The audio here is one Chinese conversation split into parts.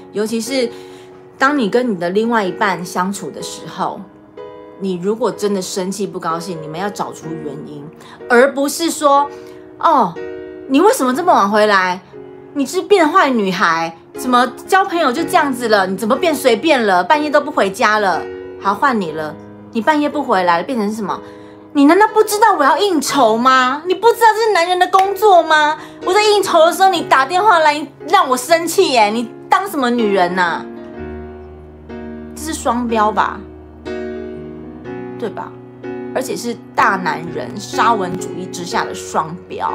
尤其是当你跟你的另外一半相处的时候，你如果真的生气不高兴，你们要找出原因，而不是说哦，你为什么这么晚回来？你是变坏女孩？怎么交朋友就这样子了？你怎么变随便了？半夜都不回家了？好，换你了，你半夜不回来了，变成什么？你难道不知道我要应酬吗？你不知道这是男人的工作吗？我在应酬的时候，你打电话来让我生气耶！你当什么女人啊？这是双标吧？对吧？而且是大男人沙文主义之下的双标，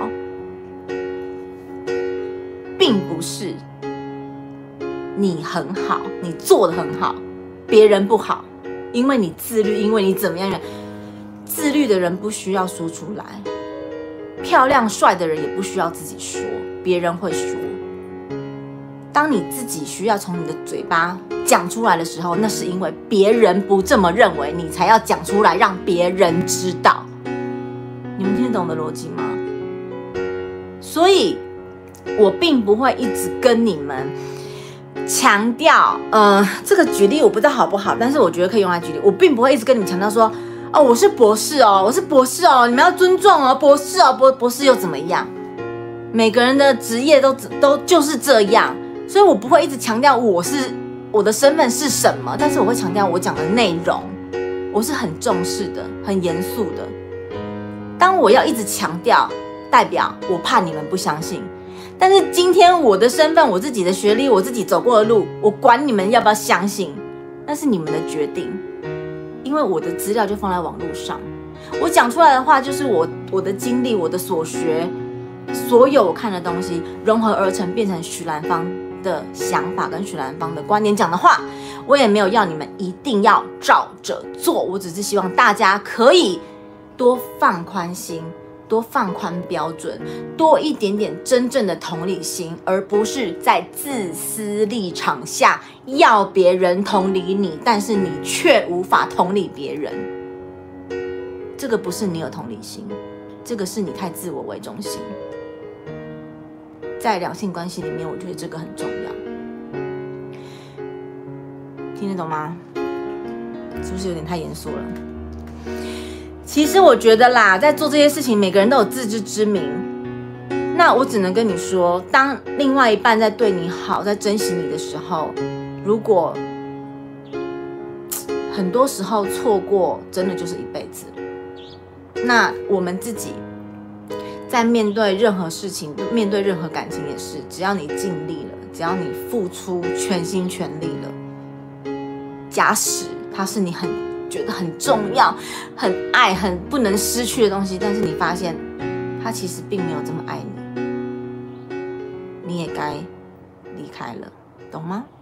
并不是你很好，你做得很好，别人不好，因为你自律，因为你怎么样？自律的人不需要说出来，漂亮帅的人也不需要自己说，别人会说。当你自己需要从你的嘴巴讲出来的时候，那是因为别人不这么认为，你才要讲出来让别人知道。你们听得懂我的逻辑吗？所以我并不会一直跟你们强调，这个举例我不知道好不好，但是我觉得可以用来举例。我并不会一直跟你们强调说，哦，我是博士哦，我是博士哦，你们要尊重哦，博士哦，博士又怎么样？每个人的职业都就是这样。所以我不会一直强调我的身份是什么，但是我会强调我讲的内容，我是很重视的，很严肃的。当我要一直强调，代表我怕你们不相信。但是今天我的身份、我自己的学历、我自己走过的路，我管你们要不要相信，那是你们的决定。因为我的资料就放在网络上，我讲出来的话就是我的经历、我的所学，所有我看的东西融合而成，变成许兰芳的想法跟许兰芳的观点讲的话，我也没有要你们一定要照着做，我只是希望大家可以多放宽心，多放宽标准，多一点点真正的同理心，而不是在自私立场下要别人同理你，但是你却无法同理别人。这个不是你有同理心，这个是你太自我为中心。在两性关系里面，我觉得这个很重要，听得懂吗？是不是有点太严肃了？其实我觉得啦，在做这些事情，每个人都有自知之明。那我只能跟你说，当另外一半在对你好，在珍惜你的时候，如果很多时候错过，真的就是一辈子。那我们自己在面对任何事情，面对任何感情也是，只要你尽力了，只要你付出全心全力了，假使它是你觉得很重要、很爱、很不能失去的东西，但是你发现他其实并没有这么爱你，你也该离开了，懂吗？